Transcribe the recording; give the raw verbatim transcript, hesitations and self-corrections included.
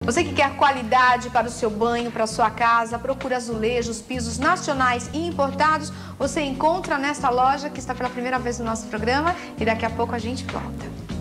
Você que quer qualidade para o seu banho, para a sua casa, procura azulejos, pisos nacionais e importados, você encontra nesta loja que está pela primeira vez no nosso programa e daqui a pouco a gente volta.